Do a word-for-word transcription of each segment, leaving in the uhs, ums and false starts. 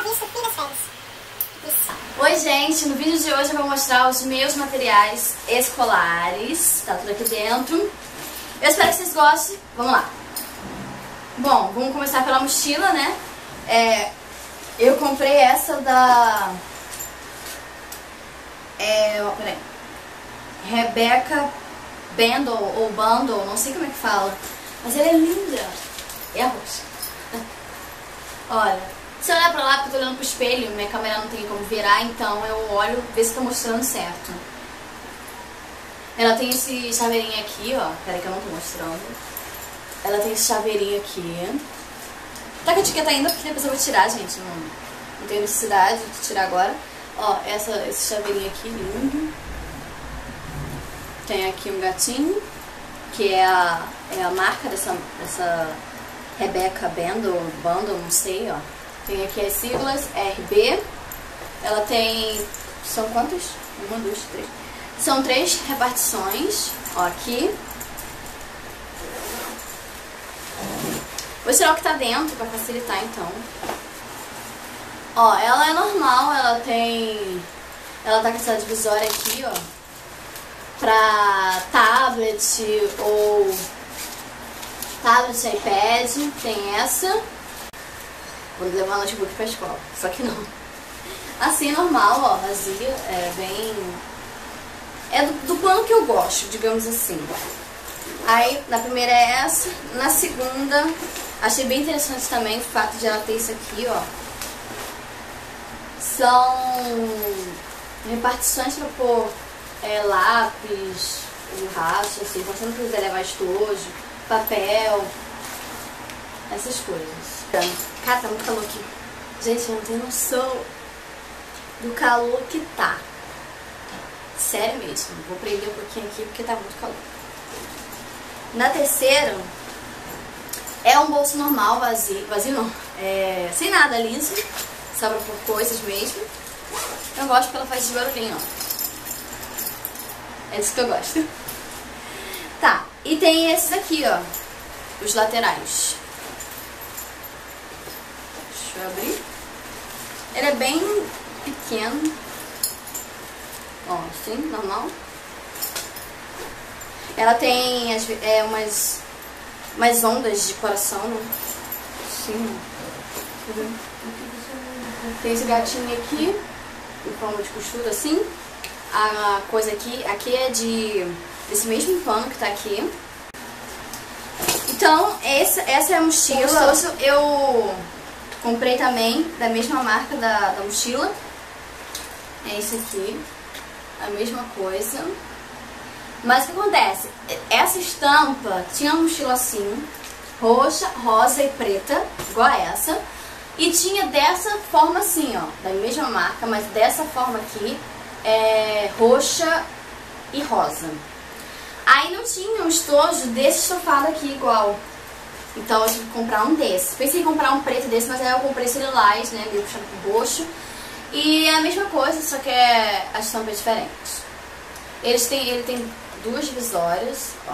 vista, fim das férias. Isso. Oi gente, no vídeo de hoje eu vou mostrar os meus materiais escolares. Tá tudo aqui dentro. Eu espero que vocês gostem. Vamos lá. Bom, vamos começar pela mochila, né? É, eu comprei essa da... É, ó, peraí. Rebecca Bundle ou Bundle, não sei como é que fala. Mas ela é linda. É a roxa. Olha, se eu olhar pra lá, porque eu tô olhando pro espelho, minha câmera não tem como virar, então eu olho, ver se tá mostrando certo. Ela tem esse chaveirinho aqui, ó. Peraí que eu não tô mostrando. Ela tem esse chaveirinho aqui. Tá com a etiqueta ainda, porque depois eu vou tirar, gente. Não, não tem necessidade de tirar agora. Ó, essa, esse chaveirinho aqui, lindo. Tem aqui um gatinho, que é a, é a marca dessa, dessa Rebecca Bundle, Bundle, não sei, ó. Tem aqui as siglas, R B. Ela tem... São quantas? Uma, duas, três. São três repartições, ó, aqui. Vou tirar o que tá dentro pra facilitar, então. Ó, ela é normal, ela tem... Ela tá com essa divisória aqui, ó. Pra tablet ou... Tablet, iPad, tem essa. Vou levar o notebook pra escola, só que não. Assim, normal, ó, vazia, é bem... É do, do plano que eu gosto, digamos assim. Aí, na primeira é essa. Na segunda, achei bem interessante também o fato de ela ter isso aqui, ó. São repartições pra pôr é, lápis, borracha, assim, quando você não quiser levar estojo, papel, essas coisas. Cara, tá muito calor aqui. Gente, eu não tenho noção do calor que tá. Sério mesmo. Vou prender um pouquinho aqui porque tá muito calor. Na terceira, é um bolso normal, vazio. Vazio não. É, sem nada, liso. Só pra pôr coisas mesmo. Eu gosto porque ela faz esse barulhinho, ó. É disso que eu gosto. Tá. E tem esses aqui, ó. Os laterais. Deixa eu abrir. Ele é bem pequeno. Ó, assim, normal. Ela tem as, é, umas, umas ondas de coração, né? Sim. Tem esse gatinho aqui, em forma de costura, assim. A coisa aqui, aqui é de desse mesmo pano que tá aqui. Então, essa, essa é a mochila. Eu comprei também da mesma marca da, da mochila. É esse aqui. A mesma coisa. Mas o que acontece? Essa estampa tinha uma mochila assim, roxa, rosa e preta, igual a essa. E tinha dessa forma assim, ó, da mesma marca, mas dessa forma aqui, é, roxa e rosa. Aí não tinha um estojo desse estofado aqui igual. Então eu tive que comprar um desse. Pensei em comprar um preto desse, mas aí eu comprei esse lilás, né, meio puxado pro roxo. E é a mesma coisa, só que é, a estampa é diferente. Eles têm, ele tem duas divisórias, ó.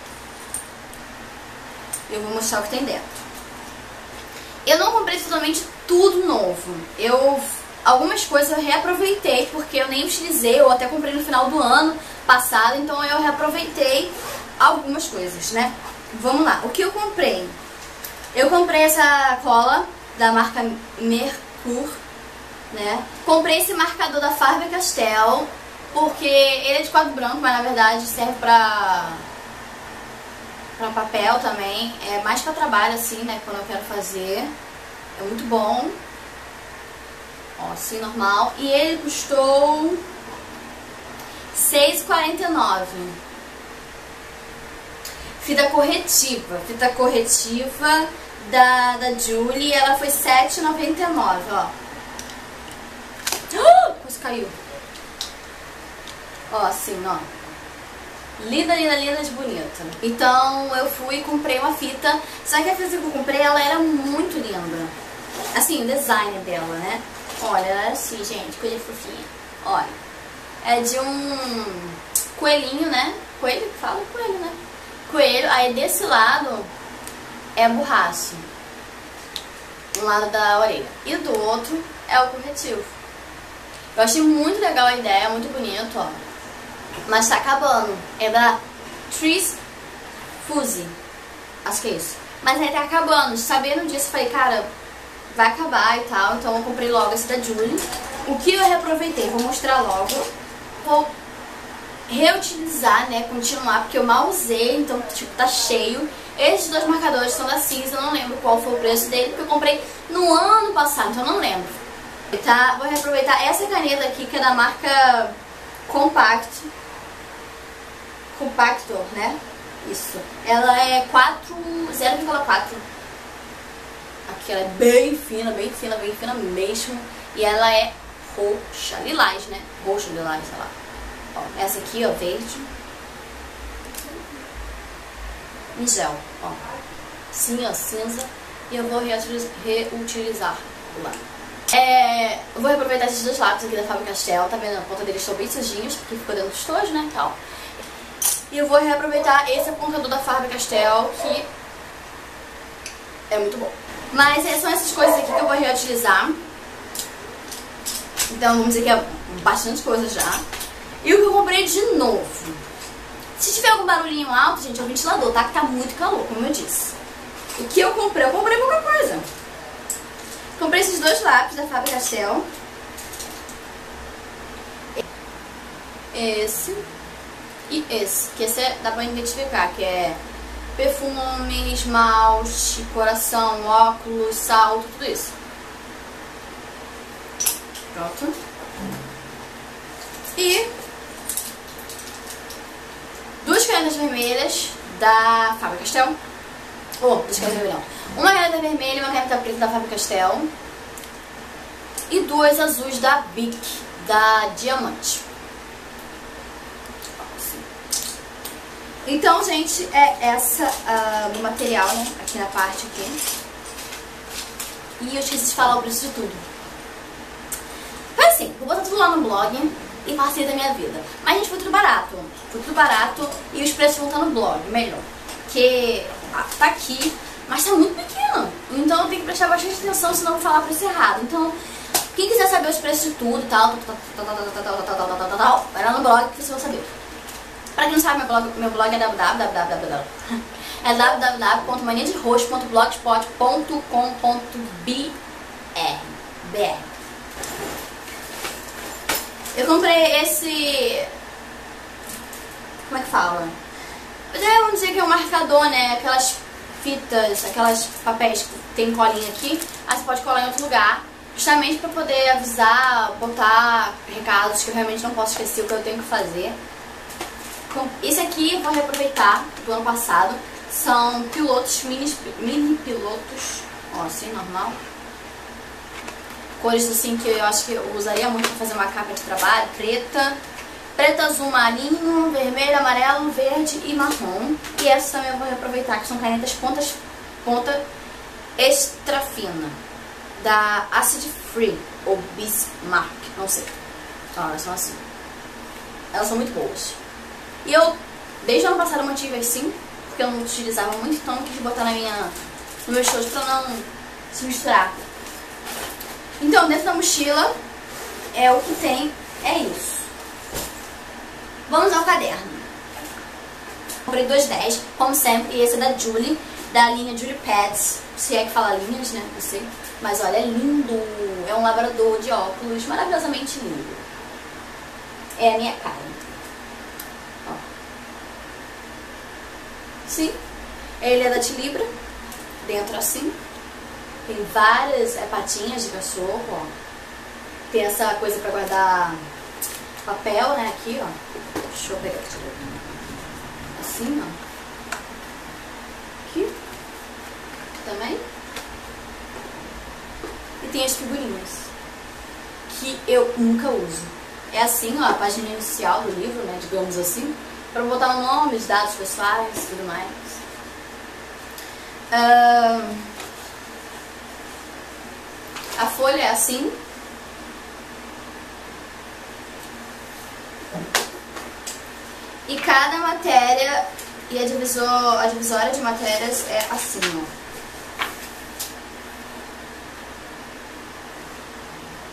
Eu vou mostrar o que tem dentro. Eu não comprei totalmente tudo novo. Eu, algumas coisas eu reaproveitei, porque eu nem utilizei, eu até comprei no final do ano passado, então eu reaproveitei algumas coisas, né? Vamos lá, o que eu comprei? Eu comprei essa cola da marca Mercur, né? Comprei esse marcador da Faber-Castell, porque ele é de quadro branco, mas na verdade serve pra, pra papel também. É mais pra trabalho, assim, né? Quando eu quero fazer. É muito bom. Ó, assim, normal. E ele custou seis reais e quarenta e nove centavos. Fita corretiva. Fita corretiva da, da Julie, ela foi sete reais e noventa e nove centavos, ó. Quase caiu. Ó, assim, ó. Linda, linda, linda de bonita. Então, eu fui e comprei uma fita. Só que a fita que eu comprei, ela era muito linda. Assim, o design dela, né? Olha, ela é assim, gente, coisa fofinha. Olha. É de um coelhinho, né? Coelho? Fala coelho, né? Coelho. Aí, desse lado, é borracha. Um lado da orelha. E do outro é o corretivo. Eu achei muito legal a ideia, muito bonito, ó. Mas tá acabando. É da Trees Fuzzy. Acho que é isso. Mas aí tá acabando. Sabendo disso, falei, cara, vai acabar e tal. Então eu comprei logo esse da Julie. O que eu reaproveitei, vou mostrar logo. Vou reutilizar, né, continuar, porque eu mal usei, então tipo, tá cheio. Esses dois marcadores são da Cisa, eu não lembro qual foi o preço dele, porque eu comprei no ano passado, então eu não lembro. Tá? Vou reaproveitar essa caneta aqui, que é da marca Compact. Compactor, né? Isso. Ela é zero vírgula quatro. Aqui ela é bem fina, bem fina, bem fina mesmo. E ela é roxa, lilás, né? Roxa, lilás, sei lá. Ó, essa aqui, ó, verde. Em gel, ó. Sim, ó, cinza. E eu vou reutilizar lá. É, eu vou reaproveitar esses dois lápis aqui da Faber-Castell. Tá vendo? A ponta deles estão bem sujinhos, porque ficou dentro dos tojos, né? Tal. E eu vou reaproveitar esse apontador da Faber-Castell, que é muito bom. Mas é, são essas coisas aqui que eu vou reutilizar. Então vamos dizer que é bastante coisa já. E o que eu comprei de novo? Se tiver algum barulhinho alto, gente, é o ventilador, tá? Que tá muito calor, como eu disse. O que eu comprei? Eu comprei pouca coisa. Comprei esses dois lápis da Faber-Castell. Esse e esse. Que esse é, dá pra identificar, que é perfume, esmalte, coração, óculos, salto, tudo isso. Pronto. E duas canetas vermelhas da Faber-Castell. Oh, duas canetas vermelhas não. Uma caneta vermelha e uma caneta preta da Faber-Castell. E duas azuis da Bic, da Diamante. Assim. Então, gente, é essa uh, o material, né? Aqui na parte aqui. E eu esqueci de falar o preço de tudo. Foi assim, vou botar tudo lá no blog e passei da minha vida. Mas, gente, foi tudo barato. Foi tudo barato e os preços vão estar no blog, melhor. Porque ah, tá aqui, mas tá muito pequeno. Então eu tenho que prestar bastante atenção, senão eu vou falar o preço errado. Então, quem quiser saber os preços de tudo e tal, vai lá no blog que você vai saber. Pra quem não sabe, meu blog, meu blog é www é www ponto mania de roxo ponto blogspot ponto com ponto b r. Eu comprei esse... Como é que fala? É, vamos dizer que é um marcador, né? Aquelas fitas, aquelas papéis que tem colinha aqui. Aí você pode colar em outro lugar. Justamente pra poder avisar, botar recados que eu realmente não posso esquecer o que eu tenho que fazer. Esse aqui eu vou reaproveitar do ano passado. São pilotos, mini, mini pilotos. Ó, assim, normal. Cores assim que eu acho que eu usaria muito pra fazer uma capa de trabalho. Preta, preto, azul, marinho, vermelho, amarelo, verde e marrom. E essa também eu vou reaproveitar, que são canetas pontas, ponta extra fina. Da Acid Free, ou Bismarck, não sei. Ó, elas são assim. Elas são muito boas. E eu, desde o ano passado, eu mantive assim, porque eu não utilizava muito, então eu quis botar na minha, no meu estojo pra não se misturar. Então, dentro da mochila, é o que tem, é isso. Vamos ao caderno. Comprei dois dez, como sempre, e esse é da Julie, da linha Julie Pets, se é que fala linhas, né, não sei. Mas olha, é lindo, é um labrador de óculos, maravilhosamente lindo. É a minha cara. Ó. Sim, ele é da Tilibra, dentro assim. Tem várias é, patinhas de cachorro, ó. Tem essa coisa pra guardar papel, né, aqui, ó. Deixa eu pegar aqui. Assim, ó. Aqui. Também. E tem as figurinhas, que eu nunca uso. É assim, ó, a página inicial do livro, né, digamos assim, pra botar o nome, os dados pessoais e tudo mais. Uh, a folha é assim. E cada matéria e a, divisor, a divisória de matérias é assim, ó.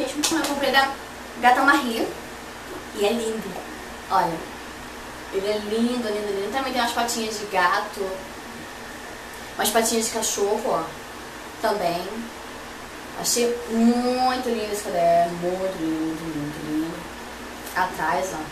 mesmo. Eu comprei da Gata Marie. E é lindo. Olha. Ele é lindo, lindo, lindo. Também tem umas patinhas de gato. Umas patinhas de cachorro, ó. Também. Achei muito lindo esse caderno. Muito lindo, muito lindo. Atrás, ó.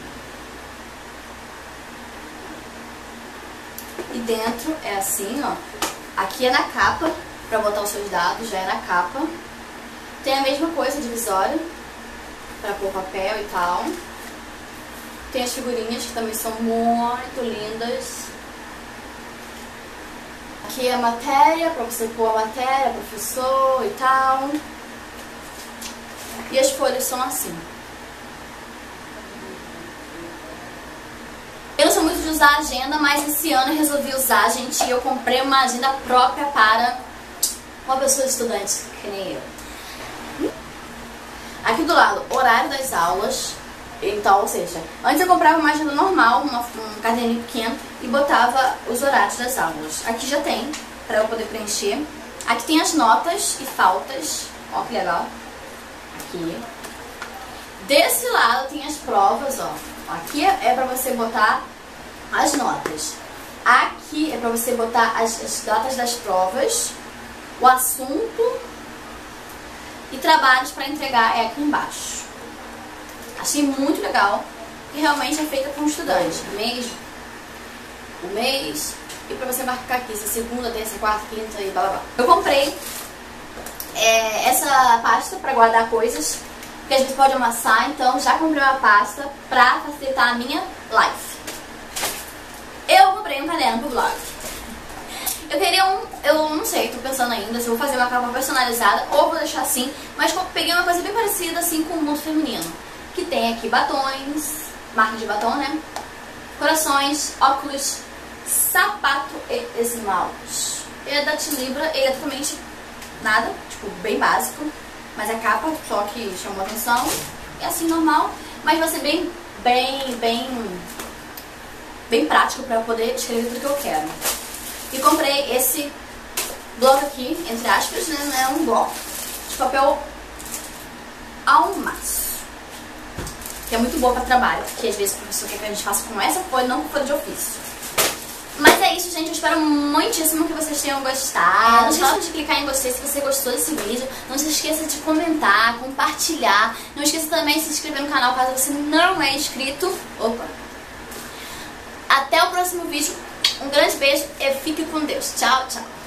E dentro é assim, ó. Aqui é na capa, pra botar os seus dados, já é na capa. Tem a mesma coisa, divisório, pra pôr papel e tal. Tem as figurinhas que também são muito lindas. Aqui é a matéria, pra você pôr a matéria, professor e tal. E as folhas são assim. Eu não sou muito de usar agenda, mas esse ano eu resolvi usar, gente, e eu comprei uma agenda própria para uma pessoa estudante, que nem eu. Aqui do lado, horário das aulas. Então, ou seja, antes eu comprava uma agenda normal, uma, um caderninho pequeno, e botava os horários das aulas. Aqui já tem, para eu poder preencher. Aqui tem as notas e faltas. Ó, que legal. Aqui. Desse lado tem as provas, ó. Aqui é para você botar as notas. Aqui é para você botar as, as datas das provas, o assunto e trabalhos para entregar é aqui embaixo. Achei muito legal e realmente é feita para um estudante. Mês, o mês e para você marcar aqui se é segunda, terça, quarta, quinta e blá blá blá. Eu comprei é, essa pasta para guardar coisas que a gente pode amassar, então já comprei uma pasta pra facilitar a minha life. Eu comprei um caderno pro blog. Eu queria um, eu não sei, tô pensando ainda se eu vou fazer uma capa personalizada ou vou deixar assim, mas peguei uma coisa bem parecida assim com o mundo feminino. Que tem aqui batons, marca de batom, né? Corações, óculos, sapato e esmalte. Ele é da Tilibra, ele é totalmente nada, tipo, bem básico. Mas a capa só que chamou atenção. É assim, normal. Mas vai ser bem, bem, bem, bem prático pra eu poder escrever tudo que eu quero. E comprei esse bloco aqui, entre aspas, né? É um bloco de papel ao maço. Que é muito boa pra trabalho. Porque às vezes o professor quer que a gente faça com essa folha, não com folha de ofício. Mas é isso, gente. Eu espero muitíssimo que vocês tenham gostado. Não esqueça de clicar em gostei se você gostou desse vídeo. Não se esqueça de comentar, compartilhar. Não esqueça também de se inscrever no canal caso você não é inscrito. Opa! Até o próximo vídeo. Um grande beijo e fique com Deus. Tchau, tchau.